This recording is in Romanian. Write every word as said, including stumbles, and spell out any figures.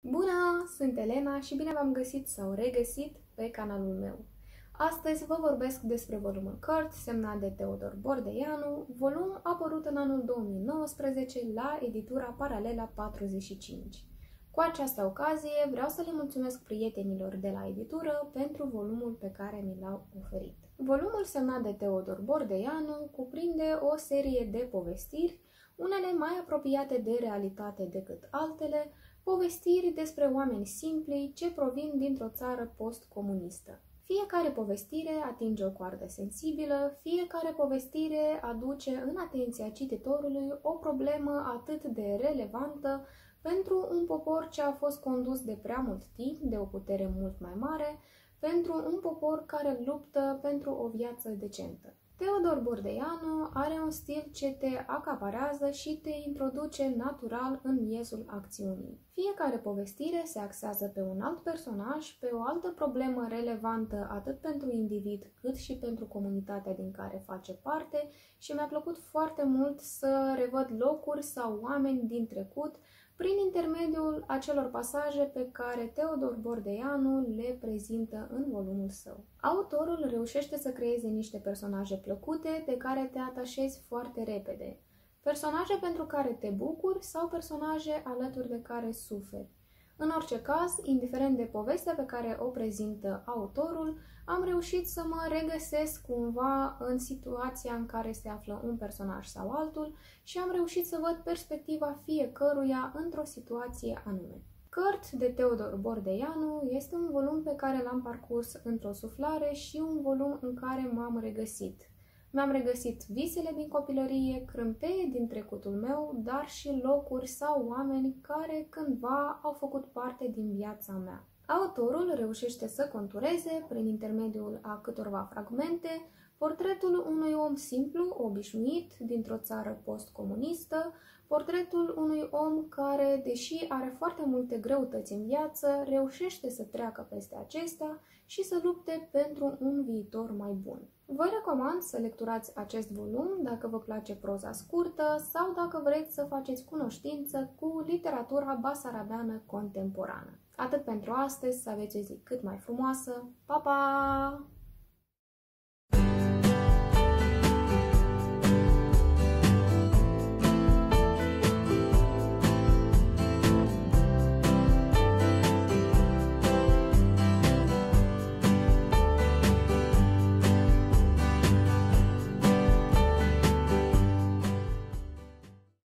Bună! Sunt Elena și bine v-am găsit sau regăsit pe canalul meu. Astăzi vă vorbesc despre volumul Curt, semnat de Teodor Bordeianu, volum apărut în anul două mii nouăsprezece la editura Paralela patruzeci și cinci. Cu această ocazie vreau să le mulțumesc prietenilor de la editură pentru volumul pe care mi l-au oferit. Volumul semnat de Teodor Bordeianu cuprinde o serie de povestiri, unele mai apropiate de realitate decât altele, povestiri despre oameni simpli ce provin dintr-o țară post-comunistă. Fiecare povestire atinge o coardă sensibilă, fiecare povestire aduce în atenția cititorului o problemă atât de relevantă pentru un popor ce a fost condus de prea mult timp, de o putere mult mai mare, pentru un popor care luptă pentru o viață decentă. Teodor Bordeianu are un stil ce te acaparează și te introduce natural în miezul acțiunii. Fiecare povestire se axează pe un alt personaj, pe o altă problemă relevantă atât pentru individ cât și pentru comunitatea din care face parte și mi-a plăcut foarte mult să revăd locuri sau oameni din trecut prin intermediul acelor pasaje pe care Teodor Bordeianu le prezintă în volumul său. Autorul reușește să creeze niște personaje plăcute de care te atașezi foarte repede. Personaje pentru care te bucuri sau personaje alături de care suferi. În orice caz, indiferent de povestea pe care o prezintă autorul, am reușit să mă regăsesc cumva în situația în care se află un personaj sau altul și am reușit să văd perspectiva fiecăruia într-o situație anume. Curt de Teodor Bordeianu este un volum pe care l-am parcurs într-o suflare și un volum în care m-am regăsit. Mi-am regăsit visele din copilărie, crâmpeie din trecutul meu, dar și locuri sau oameni care cândva au făcut parte din viața mea. Autorul reușește să contureze, prin intermediul a câtorva fragmente, portretul unui om simplu, obișnuit, dintr-o țară post-comunistă, portretul unui om care, deși are foarte multe greutăți în viață, reușește să treacă peste acestea și să lupte pentru un viitor mai bun. Vă recomand să lecturați acest volum dacă vă place proza scurtă sau dacă vreți să faceți cunoștință cu literatura basarabeană contemporană. Atât pentru astăzi, să aveți o zi cât mai frumoasă. Pa, pa!